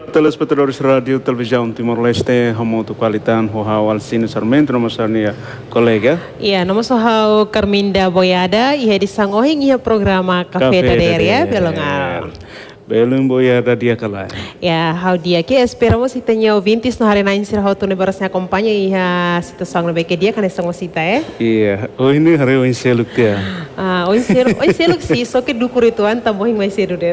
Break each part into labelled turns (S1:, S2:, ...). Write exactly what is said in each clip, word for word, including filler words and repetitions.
S1: Telespectadores Radio Televisão Timor-Leste, Hamoto Qualitan, Hohau Alcino Sarmento, nomor sarnia colega.
S2: Iya, nomor sohau Carminda Boyada, ia disangohing ia programa Café Dader ya, belongal.
S1: Belum Boyada dia kalah.
S2: Ya, hau dia que esperamos que tenha ouvintes no hari nain sir hau tu nebarasnya acompanha ia situação no beke dia kan estamos cita eh.
S1: Iya, oh ini hari o inseluk dia.
S2: Ah, o inseluk, o inseluk sim, só que do curituan tamohing mais cedo det.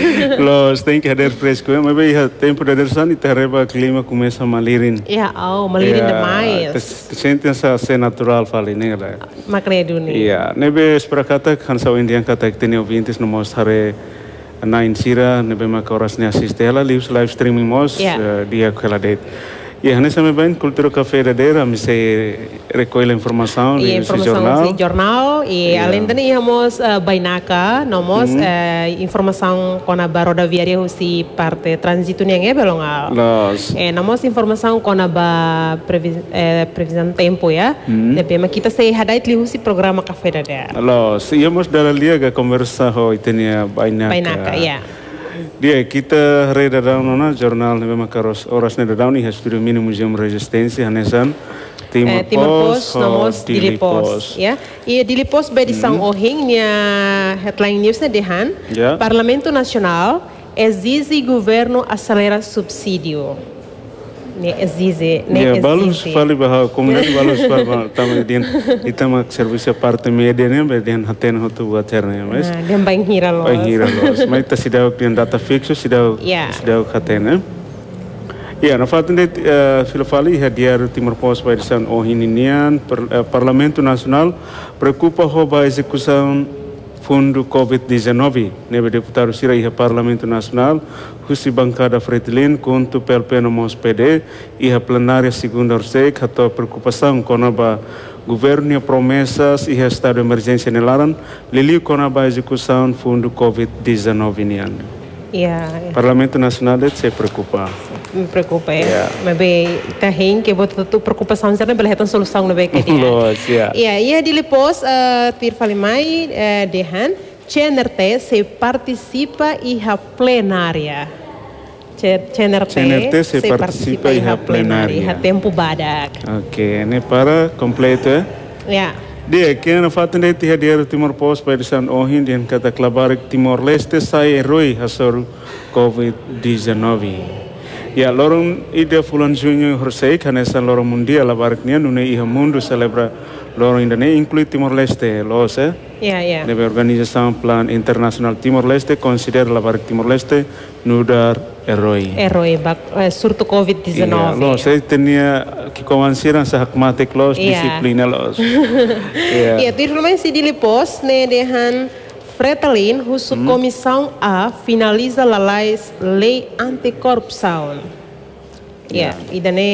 S1: Los tem que hader fresco, mas bem ia tempo de adersan e terreba clima começa a malirin.
S2: Iya, oh, malirin demais.
S1: Te sente essa ser natural fali nela.
S2: Makne dunia.
S1: Iya, nebe separakata kan sa indian kata que tenha ouvintes no mos hari na insira nebe maka orasnya assiste ela live live streaming mos
S2: yeah.
S1: uh, dia kela date. Ya, nessa me bem cultura café dadeira, me se recolhe informação
S2: e
S1: do jornal.
S2: E jornal e yeah. Além disso íamos uh, bainaka, nomos mm -hmm. uh, informação com a roda viária si parte trânsito nem é belongal.
S1: Los.
S2: Eh, nomos informação com a previs, eh, previsão tempo ya. Mm -hmm. Depois kita se hadait lihu si programa café dadeira.
S1: Los, íamos dar liga conversa ho itenia bainaka.
S2: Bainaka, ya. Yeah.
S1: Dia kita reda daun nona jurnal memang karos oras neda daun ini studio mini museum resistência hanesan Timor,
S2: eh, Timor Post nomos Dili Post ya. Ia Dili Post by disang hmm. ohing nia headline newsnya dehan yeah. Parlamento Nacional exige governo acelera subsídio. Ne exige, ne
S1: exige. Balus fali bahwa komunitas balus bahwa tamu din itama servisi parte media ne bedian haten hotu buat cernya mas.
S2: Dia bang hira los.
S1: Bang hira los. Mas kita sidau dian data fixo sidau sidau haten. Ya, na fatin det filo fali hadiar Timor Post by San Ohininian Parlamento Nacional preocupa hoba execução Fundo covid dezenove, nebe deputado sira iha Parlamento Nacional, husi bancada Fretilin, conto P L P nomos P D, iha plenária segunda orsek, atau preocupação konaba governo promessas iha estado de emergência nelaran, liliu konaba execução Fundo covid dezenove nian.
S2: Yeah, yeah.
S1: Parlamento Nacional det se preocupa.
S2: Me preocupa ya. Yeah. Mabe tahin ke bot tu preocupação sana belahetan solução no beke dia.
S1: Los, ya.
S2: Ya, ia Dili Post uh, tir falimai uh, dehan C N R T se participa iha plenária. C N R T,
S1: C N R T se, se participa iha plenária.
S2: Iha tempo badak.
S1: Oke, ini para completo eh?
S2: Ya.
S1: Dia kena fatin de tiha dia Timor Post by San Ohin dian kata klabarik Timor-Leste sai eroi hasor covid dezenove. Ya, lorong ide fulan junho horsei kanesan lorong mundial labarik nian nune iha mundo celebra lorong indane inclui Timor-Leste los eh.
S2: Ya, ya.
S1: Nebe organização plan internasional Timor-Leste considera labarik Timor-Leste nudar eroi.
S2: Eroi bak uh, surto covid dezenove.
S1: Iya, los saya tenia que convenceram sa hakmatik los
S2: yeah.
S1: disiplina los.
S2: Iya, yeah. Tirfulmen si Dili Post ne dehan Fretilin, husu hmm. Comissão A finaliza a lei anticorrupção. Ya, yeah. Idane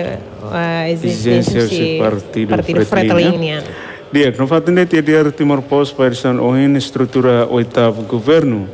S2: uh,
S1: exigência si partido,
S2: partido Fretilin.
S1: Dia, no fato de ter dia Timor Post para san ohin estrutura oitavo governo.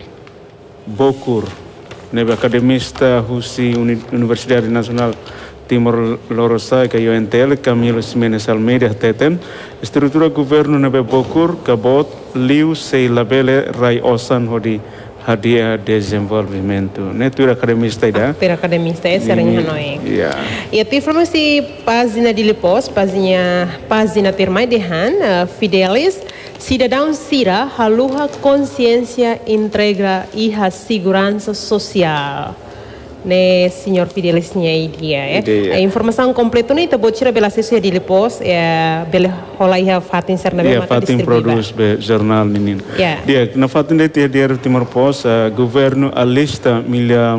S1: Bokur, nebe academista husi Universidade Nacional Timor Lorosa que eu entendo Camilo Ximenes Almeida teten estrutura governo nebe Bokur kabot liu sei labele rai osan hodi hadia desenvolvimento. Netura academista ida.
S2: Pera academista é sering hanoi.
S1: Ya.
S2: E ti informasi página Dili Post, página página termai dehan uh, Fidelis cidadão sira haluha consciência entrega iha segurança social. Ne senhor Fidelis nya dia eh. A informação completa ni tabo tira bela sesuai Dili Post eh bela hola iha fatin serna be
S1: maka distribuir. Fatin produce be jornal ninin.
S2: Yeah.
S1: Dia na fatin de dia dia Timor Post uh, governo alista milhão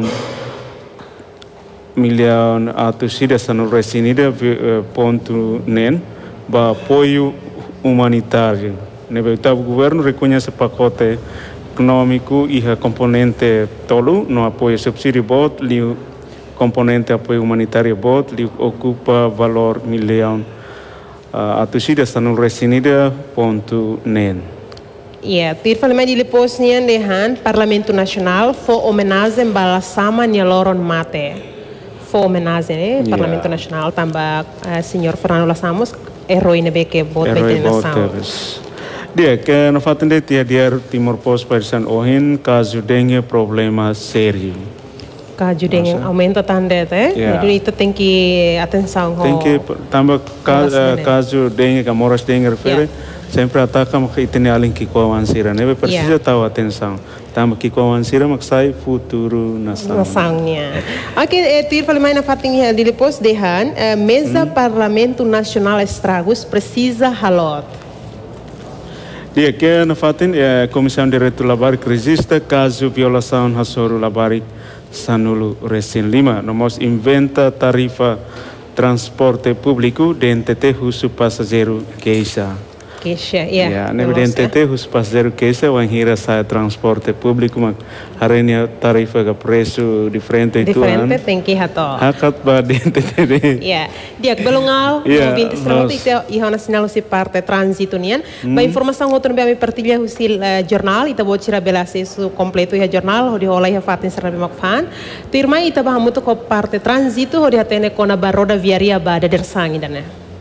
S1: milhão atu sida sanu resinida uh, ponto nen ba apoio humanitário. Nebe o governo reconhece pacote econômico e a componente tolo no apoio subsídio bot, li componente apoio humanitário bot, li ocupa valor milhão uh, atusida está no resinida ponto nen.
S2: Ya, tir falei Dili Post nian dehan Parlamento Nacional fo homenagem bala sama nia loron mate. Fo homenagem eh yeah. Parlamento Nacional tambah uh, senhor Fernando Lasamos eroi nebe ke bot beten nação.
S1: Dia que no fato de ter dia Timor Post para San Ohin caso dengue problema sério.
S2: Caso dengan aumento tanda te, yeah. Jadi itu tem que atenção.
S1: Tem que também caso dengue que moras dengue refere, sempre ataca mas que tem além que coansira, né? Precisa estar atenção. Também que coansira mas sai futuro nação.
S2: Naçãonya. Aqui é tir falei mais na fatinha de depois dehan mesa Parlamento Nacional Estragos precisa halot.
S1: Dia que na fatin a Comissão Diretor Labari que registra caso violação hasoro Labari Sanulu Recém Lima, nós inventa tarifa transporte público de N T T Husu Passageiro Queixa.
S2: Queixa, yeah.
S1: Yeah, ne N T T Husu Passageiro Queixa, o hira sa transporte público, mas haranya tarifa ke preço diferente itu an.
S2: Diferente tem que hato.
S1: Hakat ba de N T T.
S2: Yeah, dia belongal, yeah, vinte estrelas itu ihon nasional si parte transito nian. Ba informação outro bem me partilha o sil jornal, ita bo tira bela acesso completo ya jornal, hodi olai ha fatin serbe makfan. Tirma ita ba mutu ko parte transito hodi hatene kona ba roda viaria ba da dersangi dana.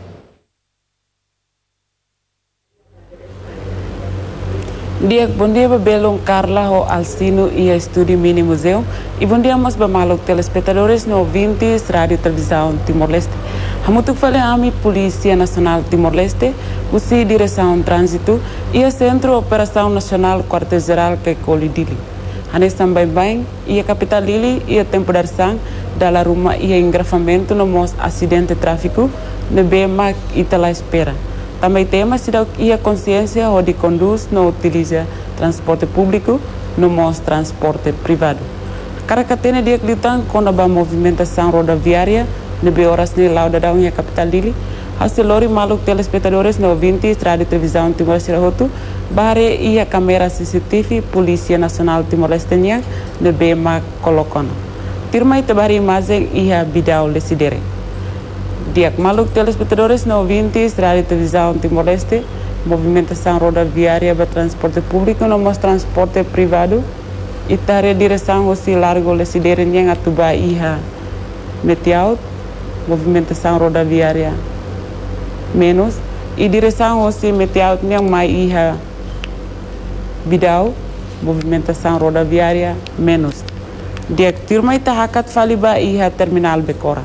S3: Dia bom dia belong Carla ho Alcino e Estúdio Mini Museu e bom dia mas bamalok telespectadores no ouvintes Rádio Televisão Timor-Leste. Hamutuk fale ami Polícia Nacional Timor-Leste, usi Direção Trânsito e a Centro Operação Nacional Quartel-Geral Pecoli Dili. Hanes também bem e a capital Dili e a temporação da la ruma e a engrafamento no mos acidente de tráfico ne bema itala espera. Também tema cidade e a consciência onde conduz não utiliza transporte público, no mos transporte privado. Caracatena dia klitan com a movimentação rodoviária nebe horas ne lauda da unha capital Dili. Hasilori maluk telespectadores no ouvintes Rádio Televisão Timor-Leste bare e a câmera C C T V Polícia Nacional Timor-Leste nebe ma colocona. Tirma ita bari imagem e a bidau lesidere. Diak maluk telespectadores no ouvintes Rádio Televisão Timor-Leste, movimentação rodoviária para transporte público, no mos transporte privado, e tare direção o largo lesidere yang atuba iha metiaut, movimentação rodoviária menos, e direção o metiaut yang mai iha bidau, movimentação rodoviária menos. Diak tirma ita hakat faliba iha terminal Becora.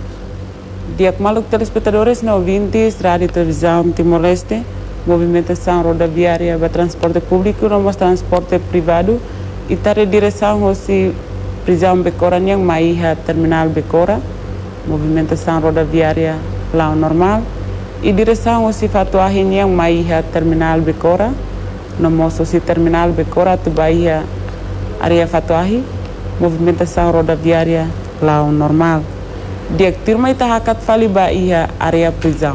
S3: Diak maluk telespectadores no ouvintes Rádio Televisão Timor-Leste, movimentação rodoviária para transporte público, no mos transporte privado, e tare direção o prisão Becora yang mai iha terminal Becora, movimentação rodoviária lá normal, e direção o fatuahin yang mai iha terminal Becora, no mos o terminal Becora tu bahia area fatuahi, movimentação rodoviária lá normal. Diak tirma ita hakat fali ba iha area prisão.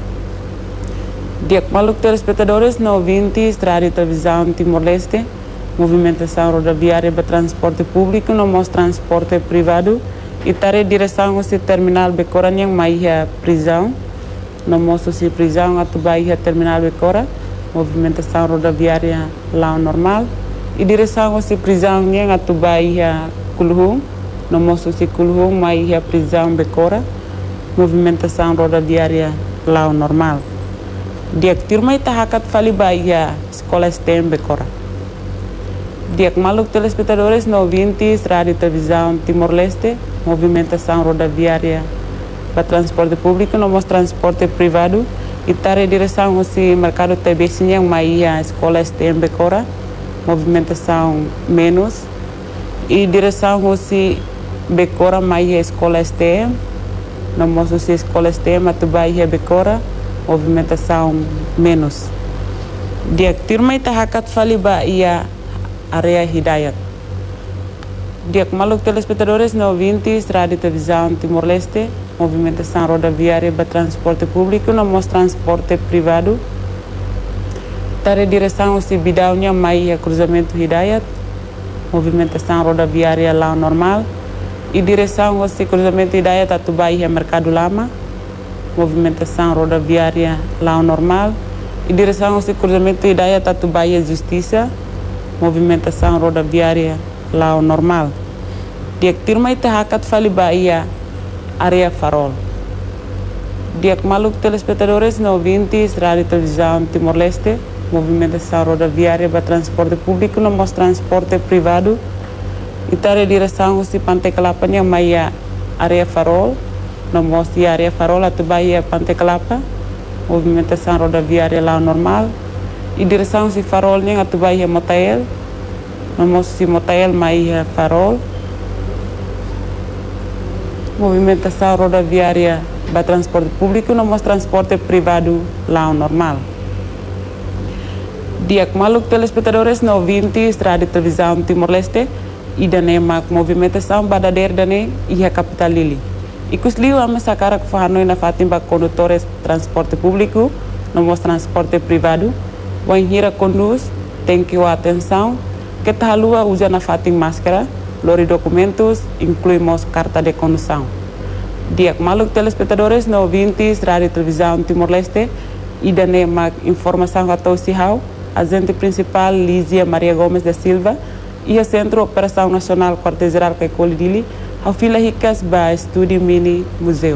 S3: Diak maluk telespectadores no ouvintes Rádio Televisão Timor-Leste, movimentação rodoviária para transporte público, no mos transporte privado, e tare direção o terminal Becora yang mai iha prisão, no mos o prisão atuba iha terminal Becora, movimentação rodoviária lá normal, e direção o prisão yang atuba iha Kulhum, no moço circulo mai a prisão Becora, movimentação rodoviária lá normal. Diak tirma ita hakat fali bahia escola S T M Becora. Diak maluk telespectadores no ouvintes Rádio Televisão Timor-Leste, movimentação rodoviária para transporte público, no mos transporte privado, e tare direção o mercado T B C yang mai a escola S T M Becora, movimentação menos, e direção o Becora mai escola S T M, no moço se escola S T M atuba iha Becora, movimentação menos. Diak tirma ita hakat fali ba ia area Hidayat. Diak maluk telespectadores no ouvintes Rádio Televisão Timor-Leste, movimentação rodoviária para transporte público, no mos transporte privado, tare direção o bidaunya mai cruzamento Hidayat, movimentação rodoviária lá normal, e direção o cruzamento Hidayat atuba iha Mercado Lama, movimentação rodoviária lá normal, e direção o cruzamento Hidayat atuba iha Justiça, movimentação rodoviária lá normal. Diak tirma ita hakat fali bahia area Farol. Diak maluk telespectadores no ouvintes Rádio Televisão Timor-Leste, movimentação rodoviária para transporte público, no mos transporte privado, Itare direção si Pantai Kelapa nya maya area farol, nomor si area farol atau bahia Pantai Kelapa, movimentação rodoviária lá normal. E direção si farol nya atau bahia Motael, nomor si Motael maya farol. Movimentação rodoviária para transporte público, nomor transporte privado lá normal. Diak maluk telespectadores no ouvintes rádio televisão Timor-Leste e dane mak movimentação badader dane e a capital Lili. E cusliu a mesa cara que faz na fatimba condutores transporte público, no transporte privado, o enhira conduz tem que o atenção que tá lua usa na fatim máscara, lori documentos, incluímos carta de condução. Diak maluk telespectadores no ouvintes rádio televisão Timor-Leste e dane mak informação atau sihau agente principal Lízia Maria Gomes da Silva e o Centro Operação Nacional Quartel-Geral Caicoli Dili, ao fila ricas ba Estúdio Mini Museu.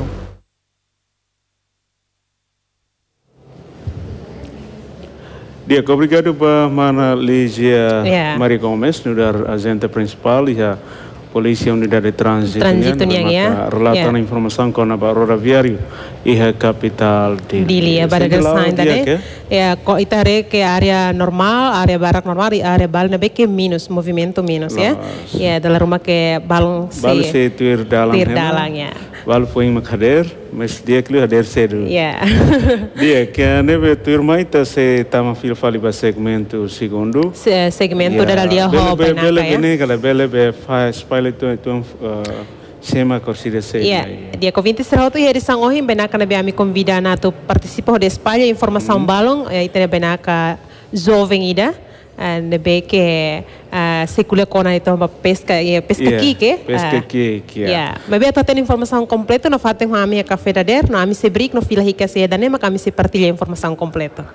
S1: Dia, obrigado para mana Lízia
S2: yeah.
S1: Maria Gomes, nudar agente principal e a Polícia Unidade de Trânsito,
S2: ya.
S1: relatan yeah. informação com a rodoviário e a capital Dili.
S2: Dili ya, pada desain tadi. Ya, kok itare ke area normal, area barak normal, area bal nabe ke minus, movimento minus ya. Ya, dalam rumah ke balong se.
S1: Bal se tuir dalang.
S2: Tuir dalang ya.
S1: Bal foi mak hadir, mas dia que hadir cedo.
S2: Ya.
S1: Dia que nebe tuir mai ta se tama fil fali ba segmento segundo.
S2: Se segmento dara dia ho
S1: bele bele
S2: ya.
S1: bene kala bele be faz pilot tu tu Sema Corsida sei.
S2: Yeah. Dia convite serauto e edição hoje benaka na biami convida na tu participa de espalha informação mm. balong e itene benaka jovem ida nebe que secula kona itu ba pesca e pesca aqui que
S1: pesca aqui que
S2: yeah. Bebe tu tem informação completa no fatem com a minha café da der no ami se brick no fila rica se da nema kami se partilha informação completa.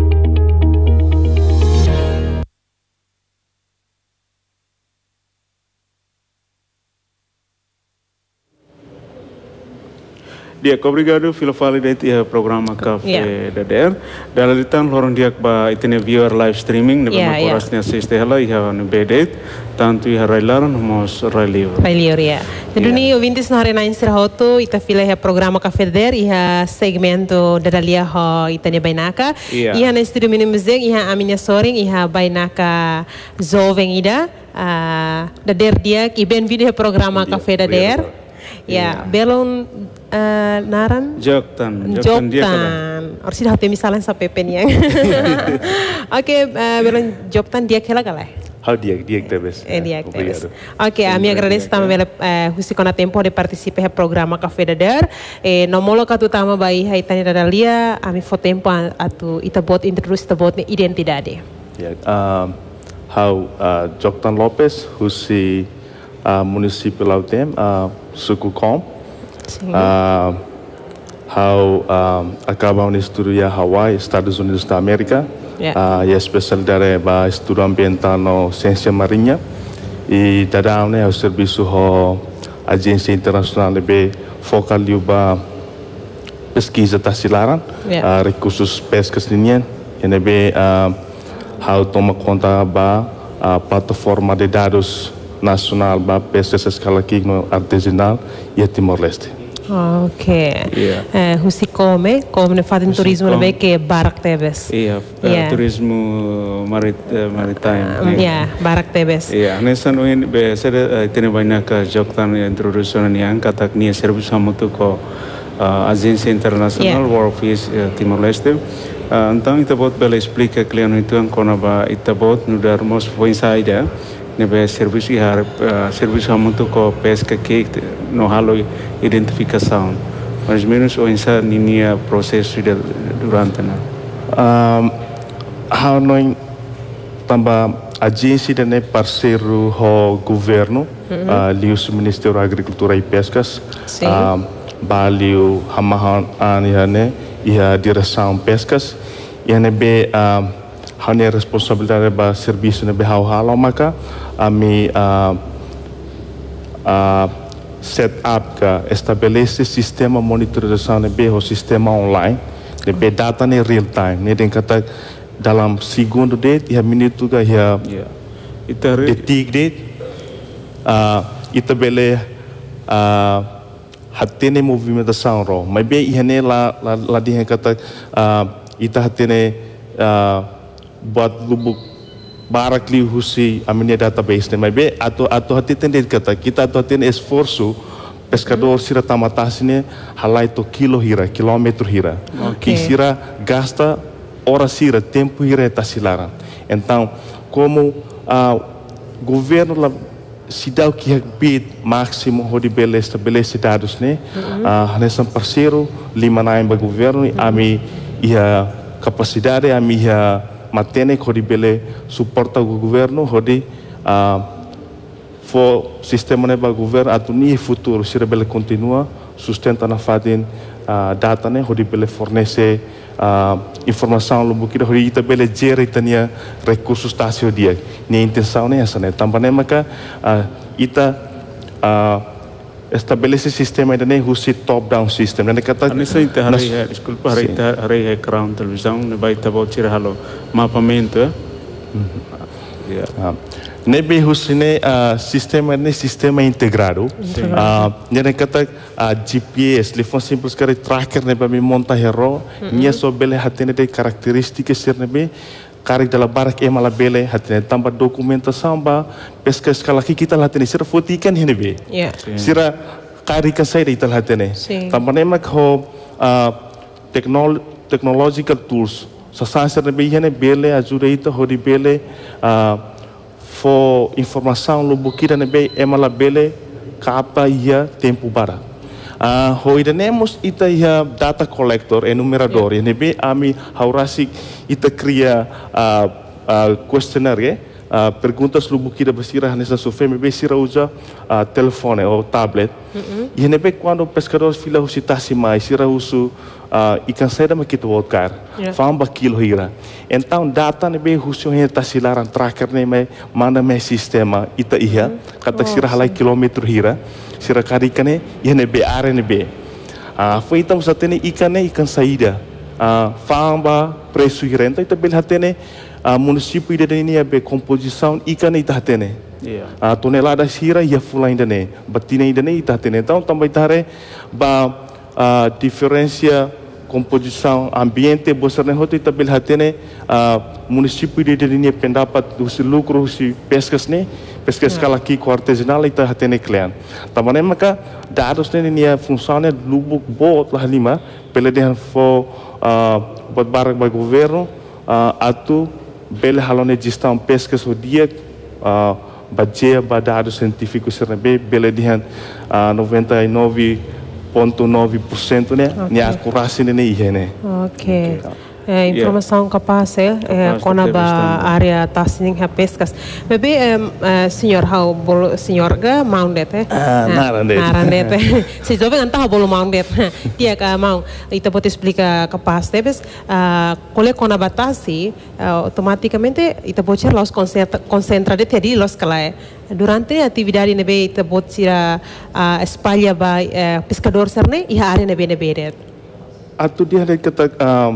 S1: Dia, obrigado pelo fala desse programa Café yeah. da D E R. Dalam litan lorong dia ba itene viewer live streaming nebe yeah, makorasnya yeah. Assiste hala iha no bedet tanto iha railaran mos railio.
S2: Railio ya. Jadi yeah. ouvintes na hare na insirahoto ita fila iha programa Café da D E R iha segmento dadalia ho itane bainaka. Yeah. Iha na studio mini museu iha aminya soring iha bainaka jovem ida uh, da D E R dia iben video programa Café da D E R. Ya, belum uh, naran
S1: Joktan
S2: Joktan Harus dah hati misalnya sampai penyang. Oke, belum Joktan dia kela galai.
S4: Hal dia dia tebes.
S2: Eh dia tebes. Oke, a minha agradece também pela husicona tempo de participar do programa Café da D E R. Eh nomolo katu tama bai haitani dadalia, a mi fo tempo atu itabot introduce itabot ni identidade.
S4: Ya, um how uh, Joktan Lopez husi Uh, município Lautem, uh, suku Kom, uh, how um, acabam de estudar Hawaii, Estados Unidos da América, yeah. uh, e especial dari ba estudo ambiental no ciência marinha e dadam né o serviço ho agência internacional be focal ba pesquisa tasilaran, yeah. uh, recursos pescas linien, e be uh, how toma conta ba uh, plataforma de dados nasional ba pesquisa escala no artesanal e Timor-Leste.
S2: Oke. Iya. Eh, husi come, come ne fazem turismo ne que barak tebes.
S1: Iya, yeah. uh, turismo marit uh, maritime.
S2: Iya, uh, yeah, barak tebes.
S1: Iya, nessa noite be sede tene banyak Joktan introdução niang katak nia serviço hamutu ko uh, agência internacional yeah. World Fish uh, Timor-Leste. Uh, então itabot bela explica kliano itu ang kona ba itabot nudar mos foi saída. Nebe serviço ihar uh, serviço hamutu ko pesca que no halo identificação mais menos o insa ninia processo de durante na
S4: um how noi tamba agência de parceiro ho governo mm-hmm. uh, lius Ministério da Agricultura e Pescas um, baliu hamahan anihane ia direção pescas e nebe um, hanya responsabilidade ba serviço nebe hau halo maka ami uh, uh, set up ka estabelece sistema monitorização nebe o sistema online nebe data ne real time ne den kata dalam segundo det ia minuto ga ia
S1: yeah.
S4: detik det uh, ita bele uh, hatene movimentação ro, mas bem ihane lá lá lá dihen kata uh, ita hatene uh, buat lubuk barakli husi a minha database ne, mas bem ato ato hatene kata kita ato hatene esforço pescador sira tamatasine halai to kilo hira, quilômetro hira. Okay. Que sira gasta hora sira, tempo hira tasilara. Então, como o uh, governo la cidade que bid máximo onde bele estabelece dados né, ah nessa parceiro lima naim ba governo a mi ia capacidade a mi ia matene onde bele suporta o governo onde ah for sistema ne ba governo atuni futuro se bele continua sustenta na fadin uh, data ne onde bele fornece uh, informação lo bukira onde ita bele gera itania recursos tasio dia ni intenção ne essa ne também maka uh, ita uh, estabelece sistema ne husi top down system ne kata
S1: anissa ita hari desculpa hari ita hari é crown televisão ne vai tabo tira halo mapamento
S4: yeah. Nebe husine uh, sistema ne sistema integrado. Uh, ne kata uh, G P S, le fon simples kare tracker ne ba mi monta hero, nia so bele hatene de características ser nebe kare dala barak e mala bele hatene tamba documentação ba pesca escala que kita hatene sira fotikan hinebe.
S2: Yeah.
S4: Sira kare kan sai de tal hatene. Tamba ne mak ho uh, technol technological tools. Sa sanser nebe hene bele ajuda ita hori bele uh, for informação lo bukira nebe emala bele capa ia tempo bara. Ah, uh, hoidenemos ita ia data collector enumerador yeah. Nebe ami haurasi ita cria uh, uh, questionnaire uh, perguntas lo bukira basira nessa sofre nebe sira usa uh, telefone ou tablet. Mm-hmm. E nebe quando pescadores fila usitasi mais sira usu Uh, ikan saída mas kita voltar, famba kilo hira. Então data nebe husio hena tasilaran tracker nebe mana me sistema ita iya kata sira halai kilometro hira, sira karikane iya nebe are nebe. Ah, foi então satene ikan ne ikan saída, ah, famba preço hira. Então ita bel hatene ah, município ida ini abe composição ikan ne ita hatene. Yeah. Ah, tonelada hira ia fula ainda ne, batina ainda ne ita hatene. Então também tare ba ah, diferença composição ambiente bosar ne hote tabel hatene uh, município de linha pendapat usi lucro usi pescas ne pescas escala aqui com artesanal ita hatene clean tamane maka dados ne nia funciona lubuk bot lah lima pela de fo uh, bot barak ba governo uh, atu bele halone gestão pescas o dia uh, badia ba dados científicos serbe bele de uh, noventa e nove ponto nove por cento né, okay. Nia akurasi ne ihe ne.
S2: Okay. É, informação yeah. capaz é, é quando a área está assim a pescas. Bebe, é, é, senhor, how bol senhor ga mounted é?
S4: Ah, narandet.
S2: Narandet. Se jovem antah bol mounted. Dia ka mau. Ita pode explicar capaz, tebes. Quando é quando a batasi, automaticamente ita pode los concentra de teri los calai. Durante a atividade nebe ita pode tirar a espalha ba pescador serne e a área nebe nebe.
S4: Atu dia de kata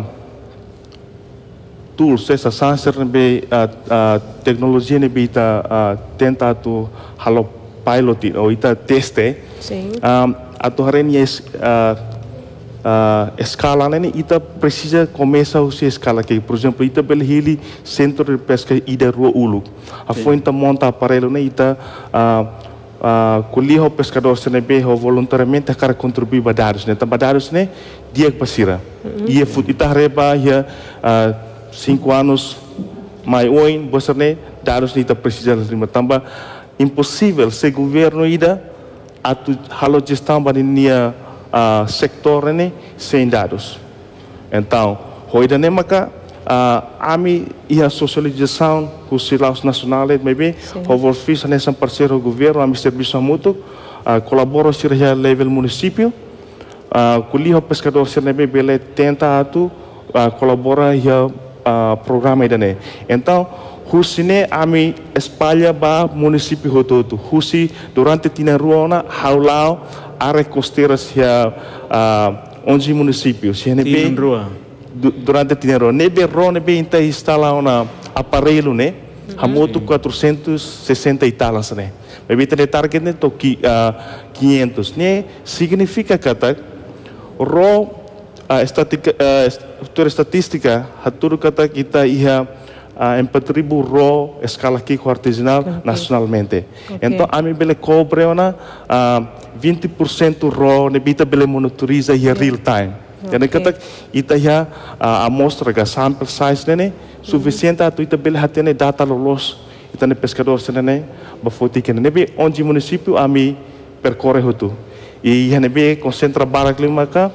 S4: tools essa sensor nebe a uh, tecnologia nebe ita uh, tenta tu halo pilot ou ita teste.
S2: Sim.
S4: Um, atu harenia uh, uh, escala ne ita precisa começa a usar escala que por exemplo ita belhili centro de pesca ida rua ulu. A fonte monta aparelho ne ita uh, uh, colhiho pescador se nebe ho voluntariamente para contribuir para dados ne tambah dados ne dia pasira. Ia fut ita reba ia uh, cinco anos mais oin bosar ne dados ne ita precisa lima tambah impossível se governo ida atu halo gestão ba nia uh, sector ne sem dados. Então, hoida ne maka uh, ami ia socialização com os silaus nacionais maybe over fiz nessa parceiro governo ami serviço mútuo uh, colabora sirja level município uh, kuliho pescador sirne bele tenta atu uh, colabora ia Uh, programa ida ne. Então, husine ami espalha ba município rototo. Husi durante tina ruona haulau área costeiras ya uh, onze municípios.
S1: Tina rua.
S4: Durante tina ruona. Nebe ro nebe inta instala una aparelho ne. Hamoto quatrocentos e sessenta e tal, né? Mas o target né to quinhentos, né? Significa que tá ro a estatística a estatística haturu kata kita ia empat ribu ro escala kiko artesanal okay. nacionalmente. Okay. Então a mim bele cobre ona vinte por cento ro ne bita bele monitoriza ia yeah. real time. Okay. Jadi kata ita ia amostra ga sample size nene suficiente atu ita bele hatene data lolos ita ne pescador senene bafoti kene nebe onde município a mim percorre hotu. E ia nebe concentra barak lima ka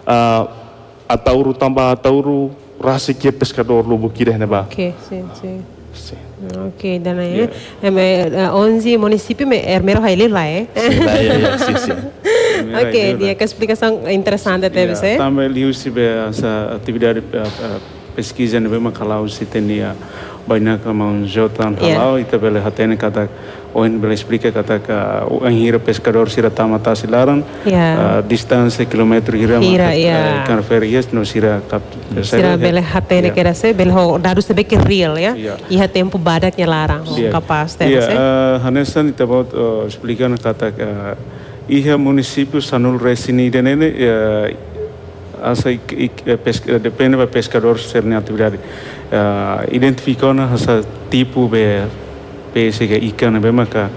S4: atauru tambah atauru rasa que pescador lobo kira neba.
S2: Okay, sim, sim. Sim. Ok, dan ya. Yeah. onze município me ermero haile lá, eh?
S4: Sim, lá, yeah, sim, sim.
S2: Ok, dia que explicação interessante teve,
S1: yeah. Também liu se essa atividade pesquisa nebe makalau se tenia banyak mau jotan halau itu bele hatene kata oin bele explica kata ka o hira pescador sira tamata silaran yeah. uh, distância quilômetro hira
S2: hira yeah.
S1: kan ferias no sira kap
S2: sira bele hatene kera se bele ho dados se beke real ya yeah. iha tempo badak nya larang yeah. kapaz teve se
S1: yeah. hanesan itu about uh, explica kata ka iha município sanul resini denene uh, asa ik, ik, pesca, depende do pescador ser na atividade uh, identificou na essa tipo de peixe que ikan bem maca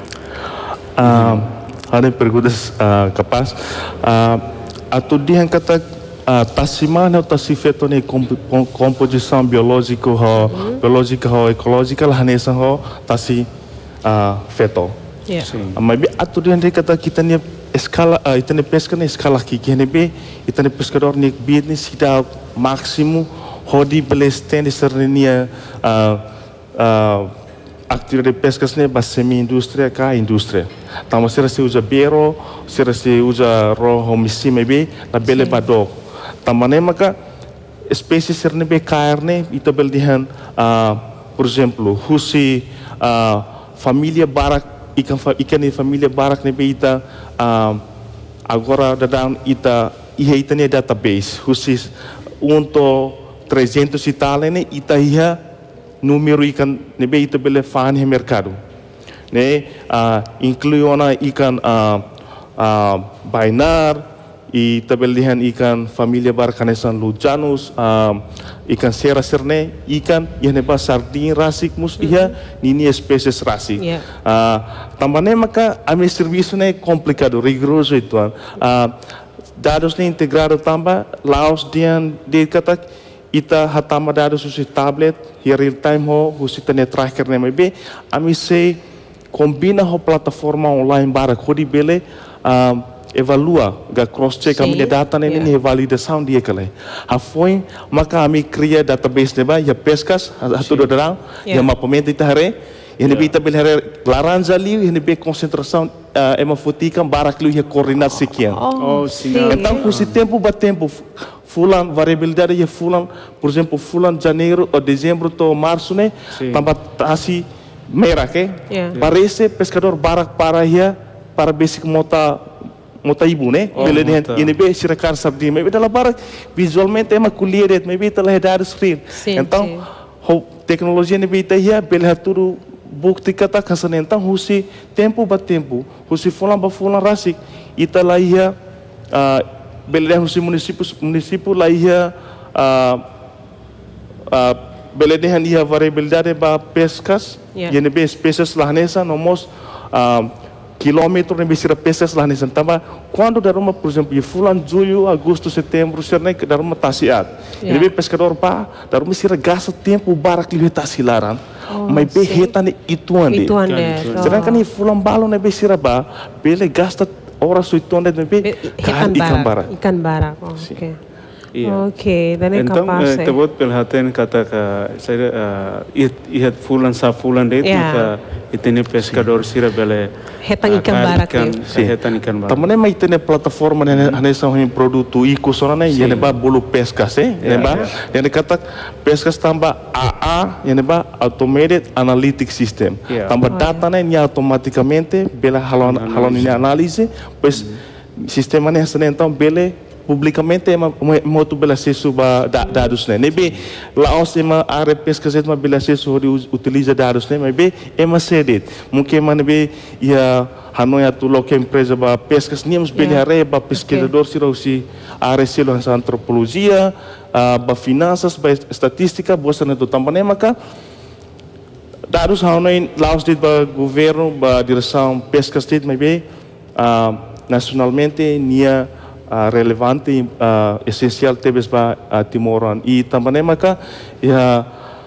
S4: uh, ada perguntas uh, capaz uh, atau dia kata uh, tasimana atau sifeto ni comp composição biológica ho mm-hmm. biológica ho ecológica lah nessa ho tasi uh, feto yeah. Mas atau dia kata kita ni escala uh, itane pesca na escala aqui que nebe itane pescador ni bid ni sida máximo hodi belestende sernia uh, uh, atividade de pesca ne ba semi indústria ka indústria tama sera se usa bero sera se usa ro homisi mebe na bele bado tama ne maka espécie ser nebe carne itabel dihan uh, por exemplo husi uh, família barak ikan ikan ni família barak nebe ita Uh, agora dadang ita iha ita ni database husis untuk trezentos e tal ne ita iha número ikan nebe ita bele fan he mercado ne uh, inclui ona ikan uh, uh, bainar e tabelihan ikan família barcanesan lujanus uh, ikan sera serne ikan ia neba sardin rasik mus ia nini espécies rasik yeah. uh, também maka ame serviço ne complicado rigoroso itu uh, dados ne integrado tamba laos dian de kata ita hatama dados usi tablet ia real time ho usi tane tracker ne mebe ame se combina ho plataforma online bara kodi bele uh, evalua ga cross check a minha data ne yeah. ne validação dia kale ha foi maka ami cria database ne ba ya pescas ha tudo darang ya mapamento itare e ne bita bel laranja ali e ne be concentração uh, é uma fotica barak lu ya coordenat sekian
S2: oh, oh sim
S4: então com esse tempo ba tempo fulan variabilidade ya fulan por exemplo fulan janeiro ou dezembro to março ne tamba asi merah ke yeah. parece pescador barak para ya para basic mota mota ibu né oh, bele den ini be sirakar sabdi me dalam barak visualmente é uma colher me be telah dar screen então ho tecnologia ne be ia bele tudo bukti kata kasan então husi tempo ba tempo husi fulan ba fulan rasik ita lá ia uh, bele husi município município lá ia uh, uh, bele den ia variabilidade ba pescas yeah. Ini be espécies lá nessa nomos uh, quilômetro nem besira pesas lá nessa tamba quando da uma por exemplo de fulan julho agosto setembro serna da uma tasiat yeah. Ele pescador pa da uma sira gasta tempo barak lihat tasilaran oh, mas be heta ne itu ande serang kan fulan balo ne besira ba bele gasta horas itu ande ne be
S2: ikan barak ikan barak oh, oke okay. Iya. Oke, dan yang kapal
S1: saya. Então, tebut pelhatian kata ka saya ihat fulan sa fulan det ka itene pescador sira bele
S2: hetan ikan barak
S1: si hetan ikan barak.
S4: Tamane mai itene plataforma ne hanesa hin produto iku sorana yene ba bulu pesca se, ne ba. Yene kata pesca tamba A A, yene ba automated analytic system. Tamba data ne automaticamente bela halon halon ini análise, pois sistema ne então bele publicamente ema moto bela acesso ba dados né nebe laos ema área pesca ema bela acesso de utiliza dados né mas be ema sedet mungkin mana be ia hanoi atu local empresa ba pescas niamos bela are ba pescador sirau si área silo hansa antropologia ba finanças ba estatística bosa na do tambane maka dados hanoi laos dit ba governo ba direção pescas dit mas be nacionalmente nia Uh, relevante, uh, essencial tebes ba uh, Timoran. E também maka ya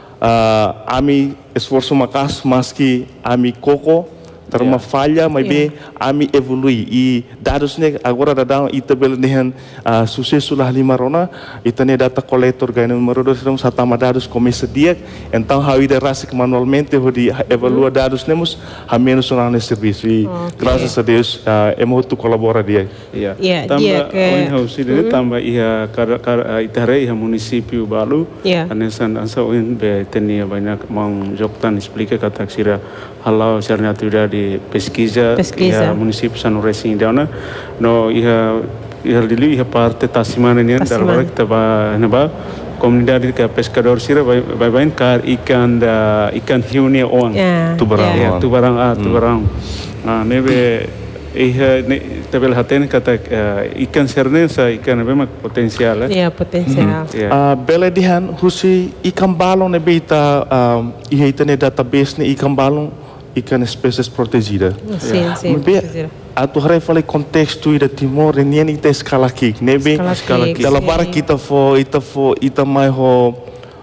S4: uh, ami esforço makas maski ami koko terma yeah. falha mas yeah. be ami evolui e dados ne agora dadang itabel nehan uh, sucesso lah lima rona itane data collector ganho número dois serão satama dados começa dia então how ida rasik manualmente hodi evalua mm. dados nemos a menos na serviço e okay. graças a Deus uh, é muito colabora dia
S1: yeah. yeah, tambah oin house ini mm. tambah ia kar kar itare ia município balu yeah. anesan ansa oin be tenia banyak mang joktan explica kata sira halau serna atividade de pesquisa, pesquisa. E município São Racing Dona no ia ia dili ia parte Tasimana ni dalam hal kita ba naba komunidade que pescador sira vai vai vai car ikan da ikan hiunya on
S4: yeah. tubarang
S1: yeah. yeah, tubarang ah tubarang hmm. ah nebe ia ne tabel haten kata uh, ikan serne sa ikan memang potensial
S2: eh? yeah, potensial
S4: mm-hmm. yeah. uh, bela dihan husi ikan balong nebe ita um, ia itane database ni ikan balong ikan espécies protegidas.
S2: Sim, yeah. sim.
S4: Mas a tu harei falei contexto ida Timor e nem ita escala aqui, nebe
S2: escala aqui.
S4: Dalam bara kita fo ita fo ita mai ho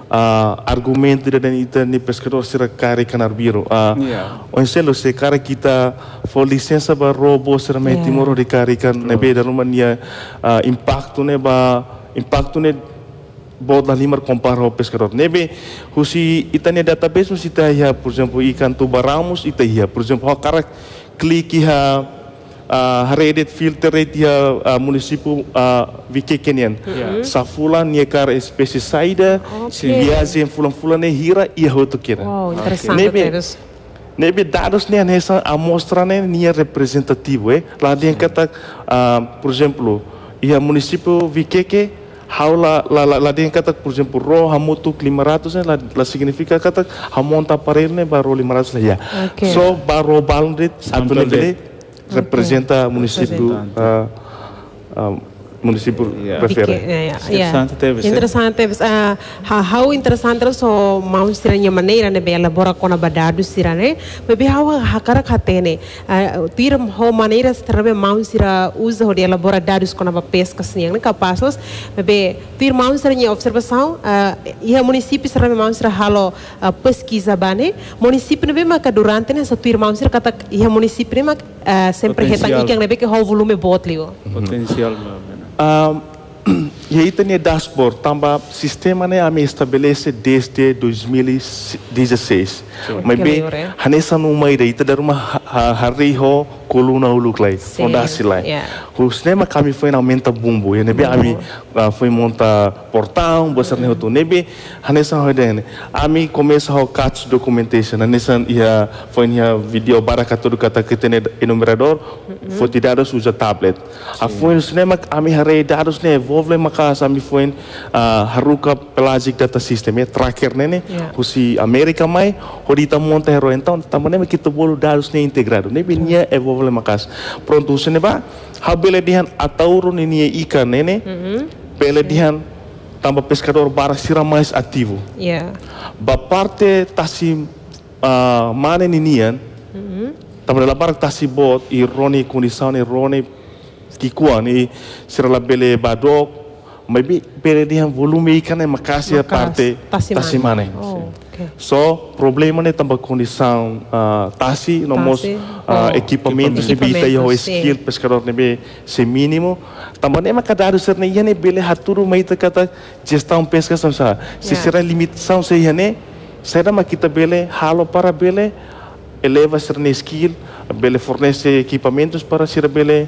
S4: argumento ida ita ni pescador sira kare kanarbiro. O enselo se kare kita fo licença ba robo sira mai Timor de kare kan nebe da Romania impacto ne ba impacto ne bod lah lima compara ao pescador. Nebe, husi itane database mus ita ia, por exemplo, ikan tubaramos ita ia, por exemplo, ha cara clique ha uh, redet filter rate ha uh, município uh, Vikekenian. Yeah. Safula nia cara espécie saída, viagem fulan fulan ne hira ia hoto kira.
S2: Wow, interessante.
S4: Nebe, nebe dados ne nessa amostra ne nia representativo, eh. Lá dentro kata, uh, por exemplo, ia município Vikeke how la la la, la dia kata por exemplo ro hamutu lima ratus la la significa kata hamonta parir ne baro lima ratus lah ya okay. So baro balndit satu lagi representa okay. município uh, uh, município yeah. prefere
S2: yeah, yeah. interessante teves interessante teves uh, how interessante so mau siranya maneira ne be elabora kona badadu sirane bebe how hakara khatene uh, tir ho maneira strabe mau sira usa ho de elabora dados kona ba pesca siang ne capazes bebe tir mau siranya observação uh, ia município strabe mau sira halo uh, pesquisa bane município ne be maka durante ne sa tir mau sira kata ia município ne mak uh, sempre retang ikang ne be que ho volume botlio
S1: potensial
S4: Um, e aí tem dashboard, também sistema né a me estabelece desde dois mil e dezesseis. Mas bem, hanessa no meio daí tá dando uma hariho coluna uluk lá, fondasi lá. O cinema kami foi na aumenta bumbu, e nebe ami foi monta portão, bosan né tu nebe hanessa hoden. Ami começa a catch documentation, hanessa ia foi nia video baraka tudo kata que tem enumerador, foi dados usa tablet. A foi no cinema ami hari dados né evolve maka ami foi haruka pelagic data system, é tracker né, husi Amerika mai hodita monta hero então também kita bolu dados né integrado, nebe nia evolve makas. Pronto usene ba habele dihan atauro ini ikan nene bele dihan tambah pescador bara sira mais ativo
S2: yeah.
S4: Ba parte tasi uh, mana ninian tambah la bara tasi bot i roni condição e roni kikuan e sira la bele badok maybe bele dihan volume ikan e makasi parte tasi mana
S2: oh.
S4: So, problema ne tambah condição uh, tasi, nomos uh, oh. equipamentos de bita e o skill pescador nebe se mínimo. Tambah ne makadaro ser ne ia ne bele haturu maita kata gestão pesca samsa. Se será limitação se ia ne, será makita bele halo para bele eleva ser ne skill, bele fornece equipamentos para ser bele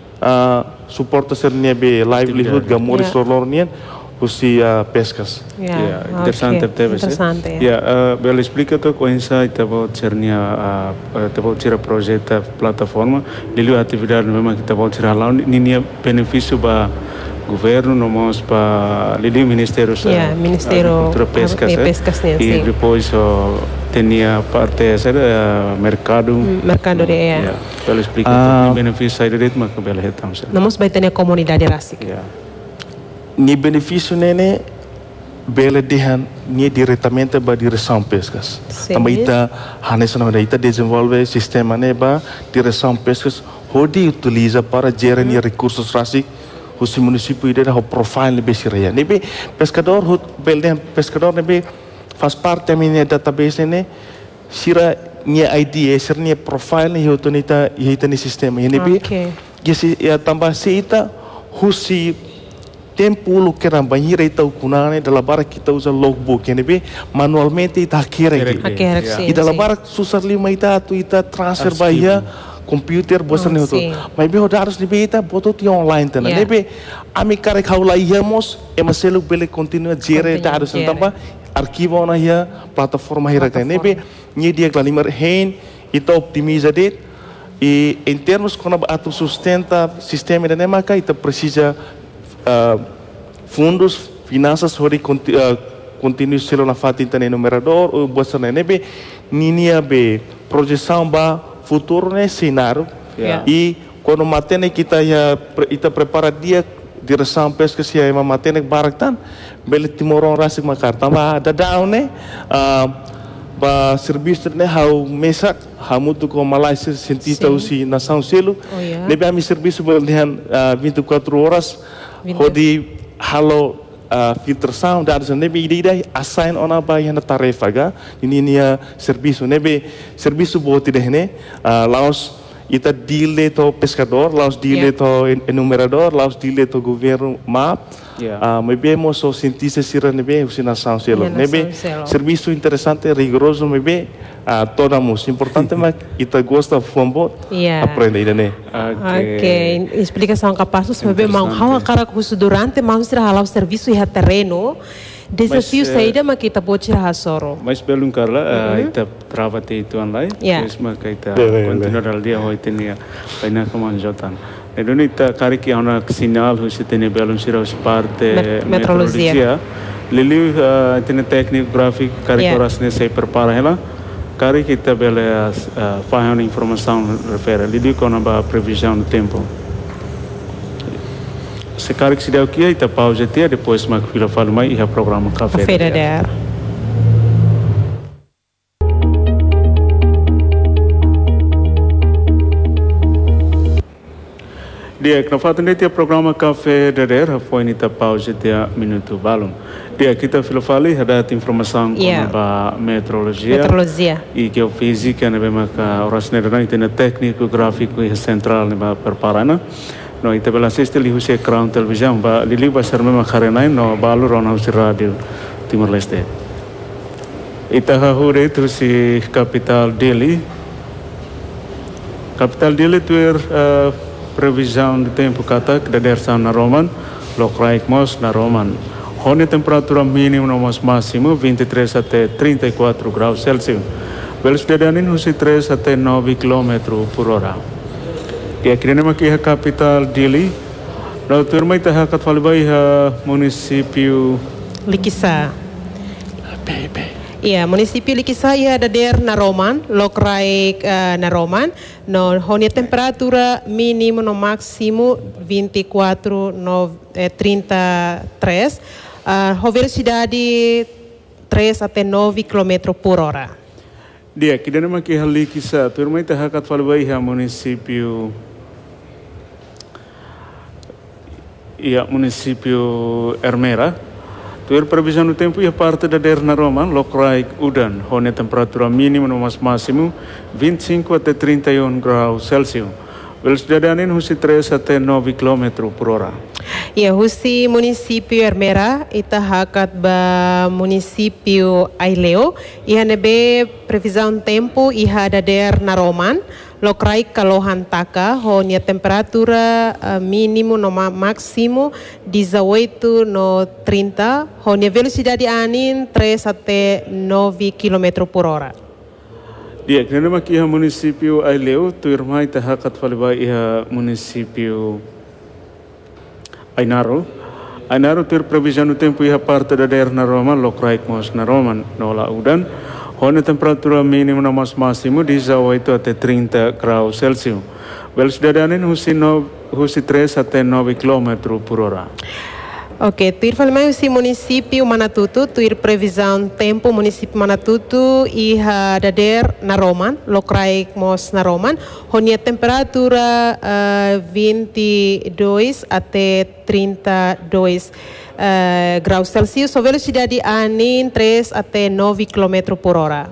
S4: uh, suporta ser ne be livelihood gamori yeah. Sorlornian. Usi uh, pescas.
S2: Yeah, yeah,
S1: interessante
S2: okay.
S1: teve.
S2: Interessante.
S1: Ya, yeah, uh, bela explica tu coisa ita vou cernia uh, ita vou tirar projeto plataforma, lilu atividade memang kita vou tirar lá ninia benefício ba governo, nós para ali Ministério
S2: yeah, Ministério
S1: Agricultura Pescas,
S2: e Pescas,
S1: e
S2: sim.
S1: depois uh, tinha parte uh, mercado.
S2: Mm, mercado de yeah.
S1: yeah. Ela explica uh, o benefício aí dentro, mas que bela retão.
S2: Nós vai ter a comunidade rásica.
S1: Yeah.
S4: Ni benefício nene bela dehan ni diretamente ba direção pescas. Também ita hanes na ita desenvolve sistema ne ba direção pescas hodi utiliza para gerar ni recursos rasik os município ide o profile lebih siria. Nebe pescador hut bela pescador nebe faz parte da minha database ne sira ni I D sir ni profile ni hotonita ita ni sistema. Nebe gesi ya tambah si ita husi tempo lo que era banheira e tal cunane da labara kita usa logbook yani be manualmente ita kira
S2: e
S4: da labara susar lima ita tu ita transfer bahia computer bosan oh, itu mas be harus nibe ita boto ti online tana nibe ami kare kaula iamos e maselu bele continua gere ta harus tamba arquivo na ia plataforma hira kan nibe ni dia klanimer hein ita optimiza det e em termos quando atu sustenta sistema da nemaka ita precisa Uh, fundos, finanças, hori uh, continue selo na fata intane numerador ou bossa na nebe ninia be projeção ba futuro né cenário
S2: yeah.
S4: E quando matene kita ya ita prepara dia direção pesca se é uma matene baraktan bele timoron rasik makar tamba dadao né uh, ba serviço né how mesak hamutu ko Malaysia cientista usi nação selo
S2: oh, yeah.
S4: Nebe ami serviço belihan uh, vinte e quatro horas hodi halo uh, filtração dados nebe ideia assign ona ba yana tarefa ga ini nia serviço nebe serviço boti deh ne uh, laos ita dile to pescador laos dile yeah. to enumerador laos dile to governo map yeah. uh, mebe mo so cientista sira nebe usinação selo yeah, nebe serviço interessante rigoroso mebe uh, toda mus importante mas ita gosta fombo
S2: yeah.
S4: aprende ida ne
S2: ok explicação capaz mas bem mau hawa cara curso durante mau será halau serviço e terreno desafio saída mas kita pode tirar soro
S1: mas belum Carla ita trava te itu online terus mas kita continua dal dia hoi tenia paina kemanjotan então ita kari ki ana sinal husi tenia belum sira husi parte metrologia lili tenia técnico gráfico kari koras ne sei prepara ela kari kita bela faham informação refere lili kona ba previsão do tempo se kari que se deu aqui ita pausa tia depois mak fila fala mai ia programa café
S2: café der
S1: dia que fato nesse programa café der foi nita pausa tia minuto balum dia kita fila fala ada informação
S2: yeah.
S1: ba metrologia
S2: metrologia
S1: e geofísica ne bema ka oras ne dana itena técnico gráfico e central ne ba preparana no ita bela assiste li husi crown televisão ba lili ba ser mema kharenai no balu rona husi radio Timor Leste ita ha hure tu si capital Delhi capital Delhi tuer uh, previsão de tempo katak da dersan na Roman lokraik mos na Roman hone temperatura mínima no mas máximo vinte e três até trinta e quatro graus Celsius velocidade husi três até nove quilômetros por hora e aqui numa aqui a capital Delhi na turma ita ha kat falbai ha município
S2: Likisa iya município Likisa ia da der na Roman lokrai uh, na Roman no hone temperatura mínimo no máximo vinte e quatro no eh, trinta e três uh, velocidade três até nove quilômetros por hora
S1: dia aqui numa aqui a Likisa turma ita ha kat falbai ha município ia município Ermera tuer previsão do tempo ia parte da der na Roman lokrai udan hone temperatura mínima no mas máximo vinte e cinco até trinta e um graus Celsius velocidade anin husi três até nove quilômetros por hora
S2: ia husi município Ermera ita hakat ba município Aileo ia nebe previsão tempo ia da der na Roman lokrai kalohan taka honia temperatura uh, mínimo no máximo dezoito no trinta honia velocidade anin três até nove quilômetros por hora
S1: dia kena maki ha município Aileu tu irmai ta hakat faliba iha município Ainaro. Ainaro ter previsão do tempo e a parte da der na Roma, locraik mos na Roma, no laudan. Hone temperatura mínima no mas máximo de dezoito até trinta graus Celsius. Velocidade husi no husi três até nove quilômetros por hora.
S2: Ok, tuir falmai si município Manatutu, tuir previsão tempo município Manatutu e ha dader na Roman, locraik mos na Roman, honia temperatura uh, vinte e dois até trinta e dois uh, graus Celsius, so velocidade angin três até nove quilômetros por hora.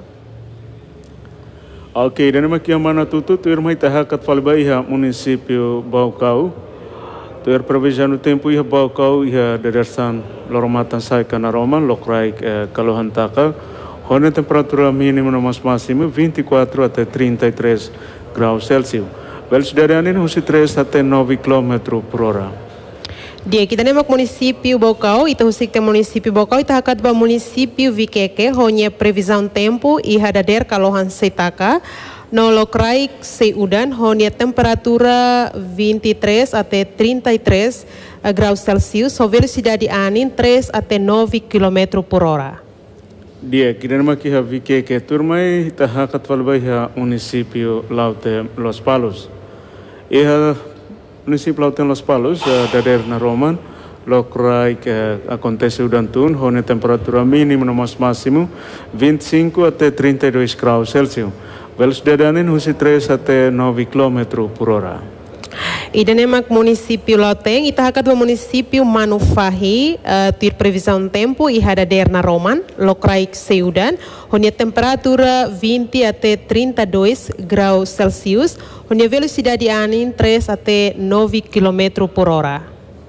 S1: Ok, dan aqui a Manatutu, tuir mai tahakat falbai ha município Baucau. Ter previsão do tempo ia Baucau ia deresan loromatan sai kana Roma lokrai eh, Kalohantaka. Hone temperatura mínima no mas máximo vinte e quatro até trinta e três graus Celsius. Velocidade angin husi três até nove quilômetros por hora.
S2: Dia kita nemak município Baucau, ita husik te município Baucau, ita hakat ba município Vikeke, honya previsão tempo e hadader Kalohan Setaka. No lokrai seudan honia temperatura vinte e três até trinta e três graus Celsius, so velocidade angin três até nove quilômetros por hora.
S1: Dia kita nama ki ha Vikeke turmai tahakat falbai ha município Laute Los Palos. E ha município Laute Los Palos dader na Roman lokrai que acontece udan tun honia temperatura mínima no mas máximo vinte e cinco até trinta e dois graus Celsius. Velocidade angin husi três até nove quilômetros por hora.
S2: E denemak município Lauteng, ita hakat do município Manufahi, uh, tuir previsão tempo e hadader na Roman, lokrai seudan, honia temperatura vinte até trinta e dois graus Celsius, honia velocidade angin três até nove quilômetros por hora.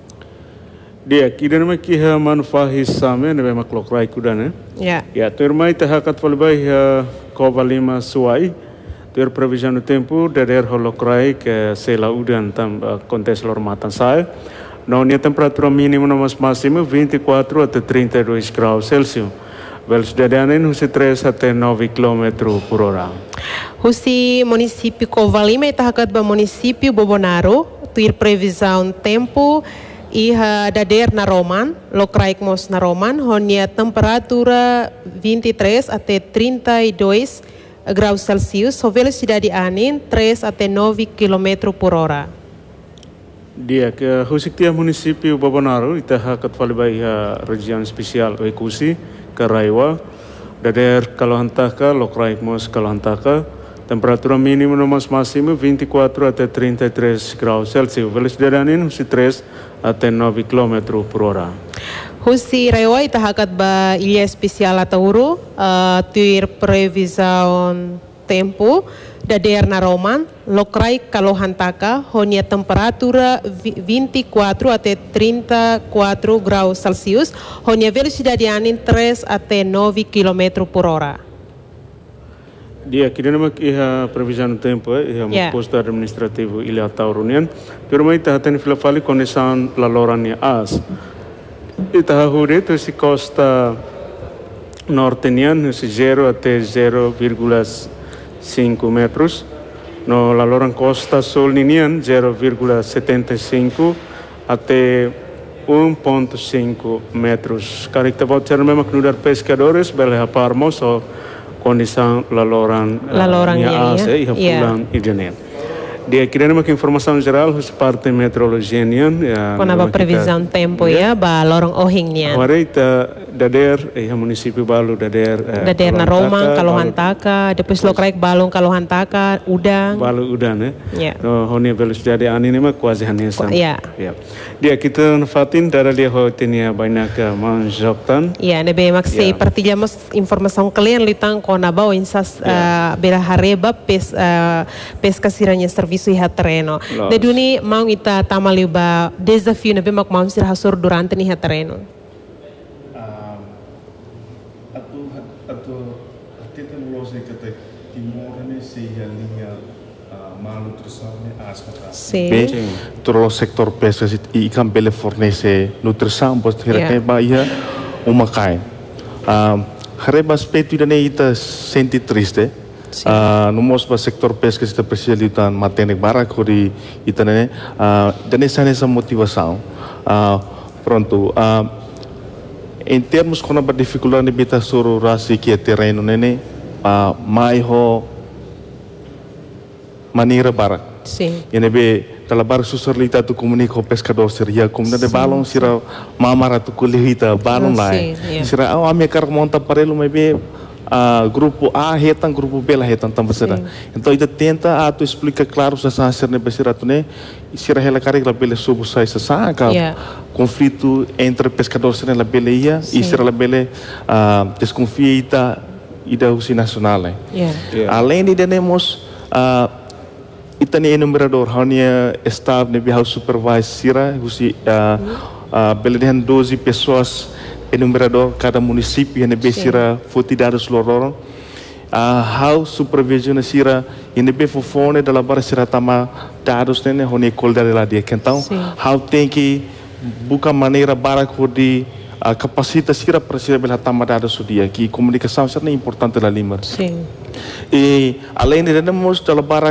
S1: Dia, kita nama kiha Manufahi same, nebe mak lokrai kudan, eh?
S2: Ya.
S1: Ya, tuir mai tahakat falbai ha Cova Lima Suai, ter previsão do tempo, dader holokrai que se laudan tam acontece lormatan sai. Não nia temperatura mínima no mas máximo vinte e quatro até trinta e dois graus Celsius. Velocidade angin husi três até nove quilômetros por hora.
S2: Husi município Cova Lima ita hakat ba município Bobonaro, tuir previsão tempo e dader na Roman, lokraik mos na Roman, honia temperatura vinte e três até trinta e dois graus Celsius, so velocidade angin três até nove quilômetros por hora.
S1: Dia ke husik tia município Bobonaro ita hakat falbai ha região especial Oikusi, Karaiwa, dader Kalohantaka, lokraik mos Kalohantaka. Temperatura mínima no mas máximo vinte e quatro até trinta e três graus Celsius. Velocidade angin husi três até nove quilômetros por hora.
S2: Husi Rewa ita hakat ba ilha especial Atauru, uh, tuir previsão tempo dader na Roman, lokrai Kalohantaka, honia temperatura vinte e quatro até trinta e quatro graus Celsius, honia velocidade angin três até nove quilômetros por hora.
S1: Dia kita nama iha previsão do tempo eh iha yeah. Posto administrativo Ilha Taurunian permai tahaten filafali condição lalorania as ita hure tu si costa nortenian si zero até zero vírgula cinco metros no laloran costa sul-ninian zero vírgula setenta e cinco até um ponto cinco metros. Karikta bot ser memang knudar pescadores bela parmos o condição laloran
S2: laloran
S1: uh, as e hafulan ideal. Dia kira nama informação geral hus parte meteorologia nian
S2: ya. Konaba previsão tempo ya ba lorong ohing nian.
S1: Hore ita dader e município balu dader
S2: dader na Romang Kalohantaka, depois lokrai balong Kalohantaka, udang.
S1: Balu udang eh.
S2: Ya.
S1: No honi velocidade ani ni mak quase hanesan.
S2: Ya.
S1: Ya. Dia kita nafatin dara dia ho tenia banyak manjoktan.
S2: Ya, nebe mak se partilhamos informação clear litang konaba o insas bela hareba pes pesca siranya serviço e terreno. De duni mau ita tamaliba desafio nebe mak mau sir hasur durante ni terreno.
S4: Sim. Todo o sector pesca e ikan bele fornece nutrição pois hereke ba ia uma kai. Ah, hereba aspecto da ita senti triste. Ah, no mos ba sector pesca está precisa de tan matene bara kori ita ne ah dane sana essa motivação. Uh, pronto. Uh, em termos quando a dificuldade de bita sobre rasi que é terreno, né? Uh, mais ho maneira barak.
S2: Sim.
S4: E nebe dalam barak susurlita tu comunica com o pescador seria comunidade balão sira mamara tu colhita balão lá. Sira a minha cara monta parelo mebe Uh, grupo A retan, grupo B lah retan tambah será. Então ida tenta a tu explica claro se essa ser ne besira tu ne, sira hela cara que bele subo sai se saca conflito entre pescadores ne la bele ia e sira la bele uh, desconfia ita ida usi nacional.
S2: Yeah.
S4: Yeah. Além de temos uh, ita ne enumerador, hanya staff ne bihau supervise sira usi uh, uh, bele dengan doze pessoas enumerador cada município e nebe sira foti dados lorong a how supervisiona sira e nebe fofone da labara sira tama dados nene hone colda de lá dia então how tem que buscar maneira para que a capacita sira para sira bela tama dados o dia que comunicação é importante lá lima
S2: sim
S4: e além de temos da labara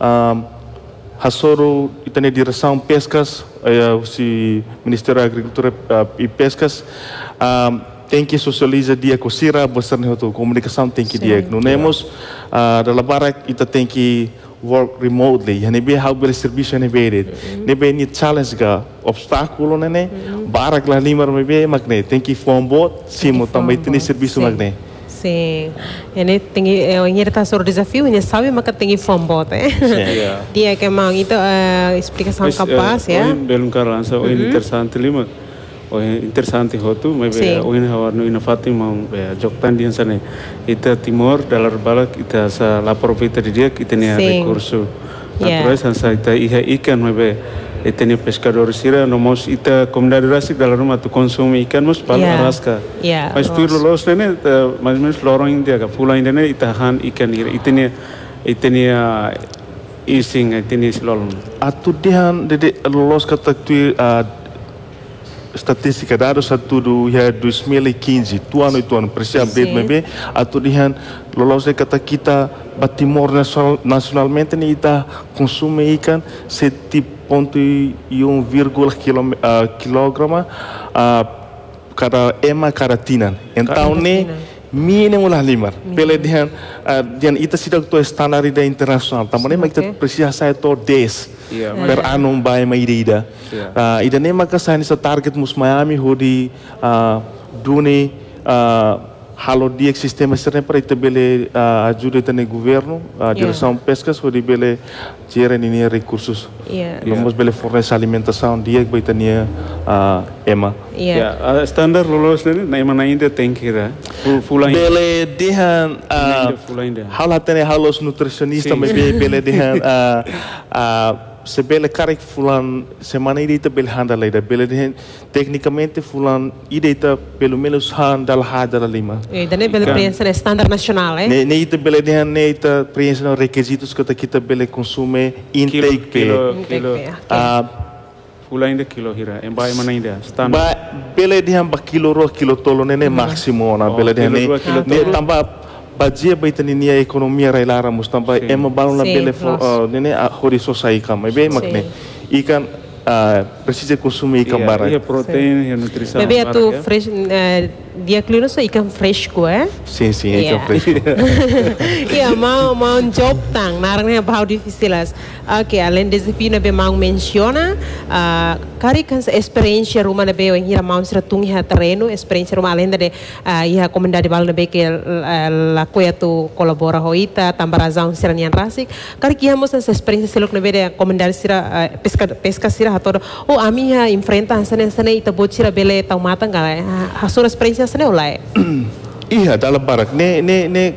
S4: Hasoro itane direção pescas uh, o Ministério da Agricultura uh, e Pescas uh, tem que socializar dia com sira bosan hoto comunicação tem que dia não temos uh, da labara ita tem que work remotely yani be how bel serviço ne be ne be ni challenge ga obstáculo ne ne barak la limar me be magne tem que fombo simo também tem serviço magne.
S2: Sim, ini tinggi, ini ada satu desafio, ini sabe maka tinggi form bot, eh. Dia que mau itu explicação capaz, ya.
S1: Belum karansa, oh ini interessante lima, oh interessante hotu, mas oh ini hawar nu ina fati mau joktan dia sana, ita timor dalar balak ita sa lapor pita di dia kita ni recurso, terus sansa ita iha ikan mas ita ni pescador sira nomos ita comunidade rasik dalam rumah tu konsumsi ikan mus paling araska. Mas tu lolos nene, mas mas lorong India ka pula India nene ita han ikan ira ita ni ita ni ising ita ni silolong.
S4: Atu dihan dede lolos kata tu statistika dados satu do ya dois mil e quinze tu ano itu ano persia update mebe atu dihan lolos kata kita batimor nacionalmente ni ita consume ikan sete ponto um vírgula quilograma uh, cada ema cada tinan. Então ne mínimo lah limar. Pela dihan uh, dihan ita sidak tu standar ida internasional. Tamane mak kita precisa saya to dez per annum by ma ida ida. Uh, ida ne maka saya ni sa target mus Miami hodi uh, duni uh, halo dia sistema serem para ita bele uh, ajuda ita ne governo uh, direção pescas hodi bele geren ini recursos. Vamos bele fornecer alimentação dia que ita ne uh, ema.
S1: Ya, standar lolos ni na ema na India tem que ir. Fulan
S4: bele dihan hal hatene halos nutricionista me bele dihan uh, uh, se bele karek fulan semana ida ita bele handal ida bele dihan tecnicamente fulan ida ita pelo menos handal hadal lima.
S2: E dane bele preensa standar nacional, eh?
S4: Ne ne ita bele dihan ne ita preensa requisitos que kita bele consume intake
S1: kilo kilo ah fulan ida kilo hira em bai mana ida standar
S4: ba bele dihan ba kilo ro kilo tolo ne maximo na bele dihan ne ne tamba bajia baita ni nia ekonomia rai lara mustamba ema balon la bele nene hori sosai kam be makne ikan precisa consumir ikan barat.
S1: Iya protein, iya nutrisi.
S2: Bebe tu fresh dia kelihatan so ikan fresco, eh?
S4: Sim, sim, ikan fresco.
S2: Iya, mau mau job tang, narangnya bau difícil as. Oke, além desafio nabe mau menciona, kari kan experiência rumah nabe yang hira mau seratung hira terreno, experiência rumah além dari ia comunidade bal nabe que la coia tu colabora hoita, tambah razão seranian rasik. Kari kia mos essa experiência selok nabe de comunidade sira pesca pesca sira hator. Oh, ami ha enfrenta sana sana ita bot sira bele tau matang kala. Hasur experiência sana ulai.
S4: Iya, dalam barak ne ne ne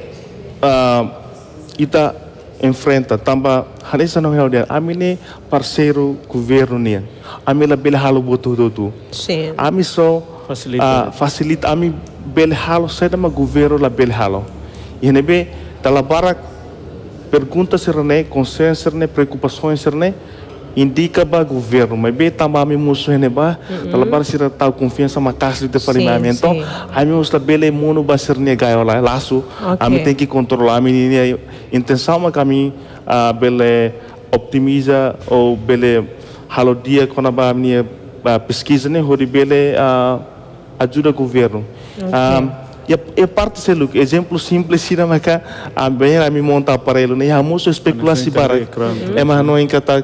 S4: ita enfrenta tambah hari sana hal dia ami ne parceiro governo nia ami la bele halo botu botu
S2: sim
S4: ami so facilita facilita ami bele halo seda ma governo la bele halo e be dalam barak pergunta serne consciência serne preocupações serne indica ba governo mas be tambah ami musuh ne ba dalam barak sira tahu confiança ma casa de parimento ami us la bele muno ba serne gaiola laço ami tem que controlar ami ni intenção ma kami uh, bele optimiza ou bele halo dia quando ba minha uh, pesquisa né onde bele uh, ajuda governo.
S2: Okay.
S4: Um, e, e parte se look exemplo simples sira maka a bem a me monta aparelho né a moço especulasi bara é mas não encata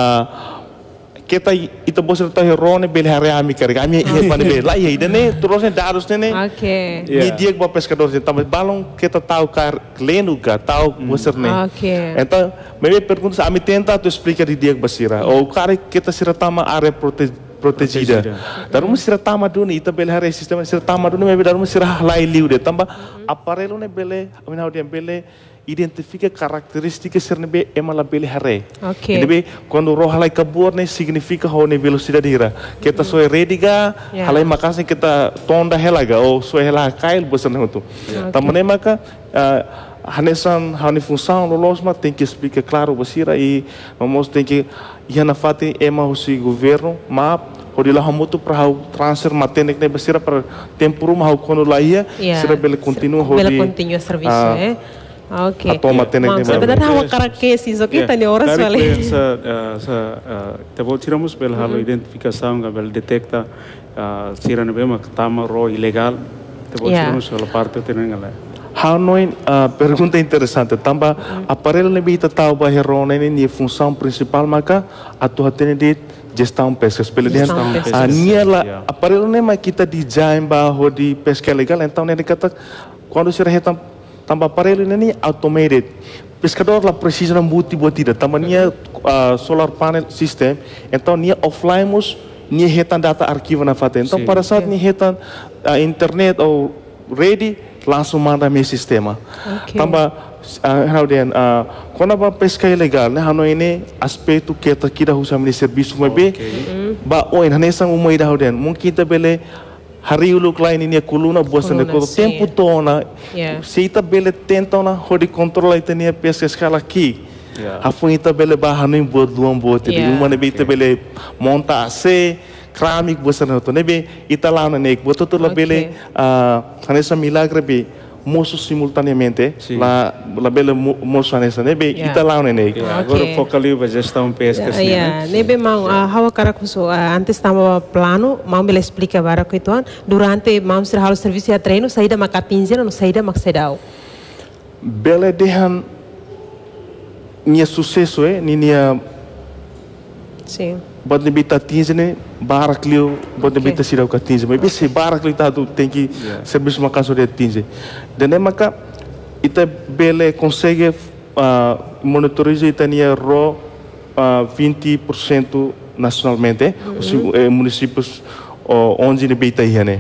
S4: a kita ita bosan tahu rone beli hari ami kari kami ia pada beli lah ya ide ne terusnya darus ne
S2: okay
S4: media que pescador je também balão kita tahu kar lenu ga tahu bosan ne
S2: okay
S4: então me pergunta ami tenta tu explicar di dia basira ou kari kita sira tama área protegida darum sira tama duni ita beli hari sistema sira tama duni me darum sira lai liu de tamba aparelho ne beli amina dia beli identifica características ser nebe emala beli hare.
S2: Okay.
S4: Nebe quando roh halai kabur ne significa ho ne velocidade ira. Kita mm -hmm. soe ready ga yeah. halai makasih kita tonda helaga ou soe hela kail bosan hotu. Yeah. Tamane maka uh, hanesan hani função lolosma tem que explicar claro basira e vamos tem que ia na fati ema hosi governo ma hodila hamutu para transfer matenek ne basira para tempo rumah quando lá ia será bele continua hodi
S2: bele continua serviço uh, eh okay.
S4: Atau matenek
S2: ne sebenarnya hawa karakter sih so kita ne horas vale
S1: sa sa tabo tiramos bel halo identificação ga bel detecta sira ne bema tama ro ilegal tabo tiramos la parte tenen ngala.
S4: Hanoin uh, pergunta interessante tamba mm. aparelho ne bita tau ba herone ne função principal maka atu hatene de gestão pesca pelihan a niela aparelho ne ma kita design ba hodi pesca legal então ne kata quando se retam tamba aparelho ne automated pescador lá precisa não buti botida tamba nia uh, solar panel system então nia offline mus nia retam data arquivo na fata então para saat nia retam uh, internet ou ready langsung manda meu sistema. Okay. Tambah, uh, uh, quando a pesca ilegal, né, hano ini aspecto que kita kita usah meni serviço mas be, ba oin hanesan umai dah den, mungkin kita bele hari uluk lain ini kuluna bosan de todo tempo tona, se kita bele tenta na hodi controla itu nih pesca skala aqui. Hafun kita bele ba hano im buat duam buat, jadi umah ne kita bele monta se kramik bosan hoto nebe italana nek boto to la bele hanesa milagre be moço simultaneamente sí. la la bele moço hanesa nebe yeah. italana nek
S1: yeah. agora okay. focaliu ba gestão pesca
S2: yeah, yeah. nebe mau yeah. uh, hawa karakuso uh, antes tava plano mau me explica bara ko ituan durante mau ser halo serviço ya treino saída makatinzira no saída maksedau
S4: bele dehan nia sucesso eh nia
S2: sim
S4: bot nebita tinze ne barak liu bot nebita sirau ka tinze mas bisi barak liu tatu tem que serviço uma caso de tinze dene maka ita bele consegue uh, monitorizar itania ro uh, vinte por cento nacionalmente mm -hmm. os eh, municípios uh, onde nebita ihane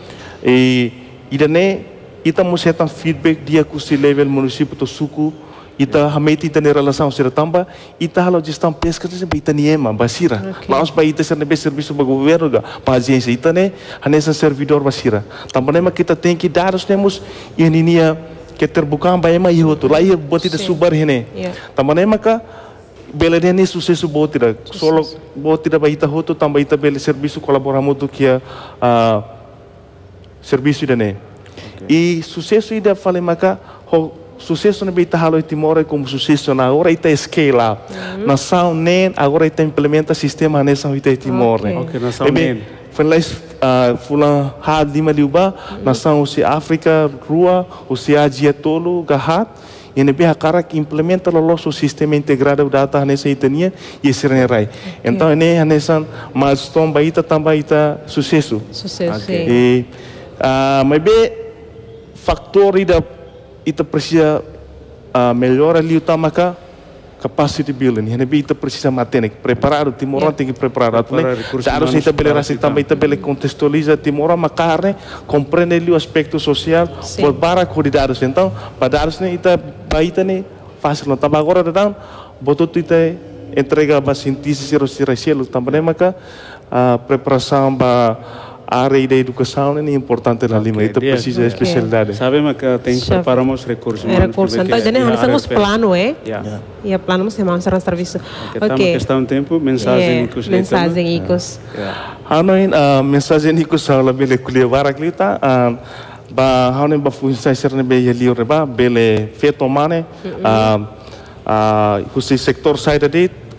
S4: e idane ita musetan feedback dia ku si level município to suku ita hameti ita ne relação sira tamba ita halo gestão pesca se ita niema basira laos ba ita ser nebe serviço ba governo ga paciência ita ne hanesa servidor basira tamba nema kita tem que dar os temos ini nia que terbuka ba ema ihoto lá ia boti de subar hene tamba nema ka bele ne sucesso botira solo botira ba ita hoto tamba ita bele serviço colaboramos do que a serviço dene e sucesso ida fale maka ho sucesso na bita halo Timor é como sucesso na agora ita scale up mm-hmm. na sound nen agora ita implementa sistema nessa ita Timor
S1: okay. okay, na sound nen
S4: falais uh, fulan had lima liuba mm-hmm. na sound si África rua o si Ásia tolo gahat e nebe hakara que implementa lo losso sistema integrado data nessa itania e serem rai okay. então ne nessa milestone ba ita tamba ita sucesso
S2: sucesso
S4: okay. e uh, mas be factor ida ita precisa uh, melhor ali o tamaka capacity building hene ita precisa manter preparado Timor yeah. tem que preparar claro se ita bele rasa também ita bele contextualiza Timor macarne compreende ali o aspecto social por para cuidados então para dados ne ita baita ne fácil não tava agora dan botou ita entrega ba cientista zero zero zero também maka uh, preparação ba a área da educação é importante na Lima, então precisa de especialidade.
S1: Sabemos que tem que preparamos recursos humanos.
S2: Recursos, então já nós temos plano, é? E a plano nós temos a serviço.
S1: Ok. Questão de tempo, mensagem icos.
S2: Mensagem icos.
S4: Hanoin mensagem icos a la bele kuliah barak lita, ba hanoin ba função ser ne bele liu reba bele feto mane, ah, o sector sai da dit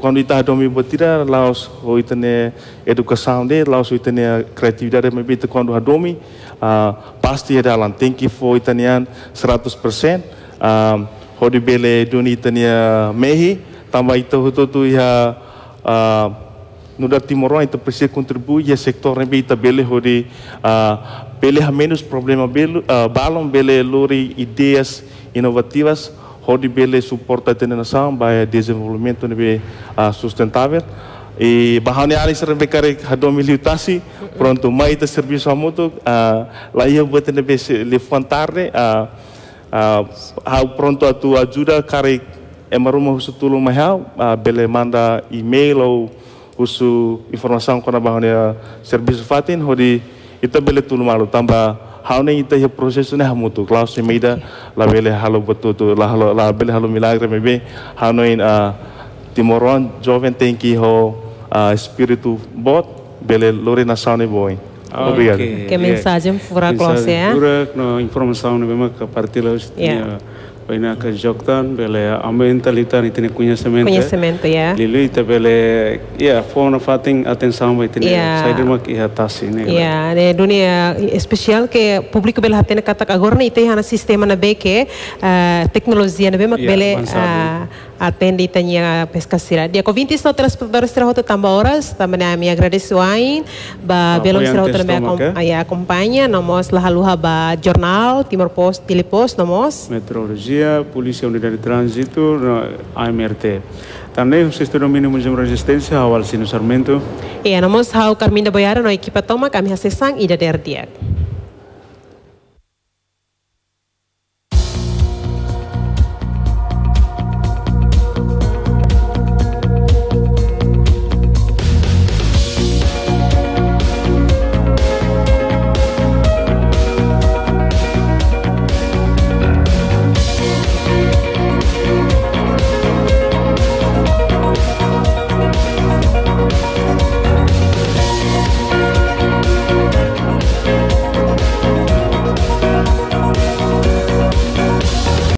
S4: quando está domi botira laos o itane educação de laos o itane criatividade me bita quando domi pasti ada lan thank you for itanian seratus persen hodi bele duni itania mehi tambah itu itu tu ya no da Timor Leste precisa contribuir e sector em bita bele hodi bele ha menos problema bele balon bele lori ideias inovativas hodi bele suporta a nação para desenvolvimento nebe sustentável e bahane ali serve kare hadomi liutasi pronto mai ta serviço a moto lá ia buat nebe levantar how pronto a tu ajuda kare emaruma husu tulung mahal bele manda email ou usu informação kona bahane serviço fatin hodi ita bele tulung malu tambah how nem ita ya prosesso ne hamutu claus meida la bele halo betul tu la halo la bele halo milagre mebe how nem Timoron jovem tem que ho espírito bot bele lori nação ne boy. Obrigado.
S2: Que mensagem fura classe ya?
S1: Fura no informação ne memang ke partilos ya. Baina ke joktan bele ambientalita itene conhecimento.
S2: Conhecimento ya.
S1: Lili ita bele ya fona fating atenção vai itene saída mak ia tasi ne.
S2: Ya, de dunia especial que público bele hatene kata agora ne ite hana sistema na beke tecnologia na bemak bele atende itanya pescasira. Dia ko vinte só transportadores terhota tamba horas, também me agradeço ain ba belum terhota me acompanha, acompanha, nomos lahaluha ba jornal Timor Post, Telepost, nomos
S1: meteorologia, polícia unidade de trânsito, A M R T. Também o sistema mínimo de resistência ao Alcino Sarmento.
S2: E nomos hau Carminda Boyara no equipa toma kami hasesang ida derdiak.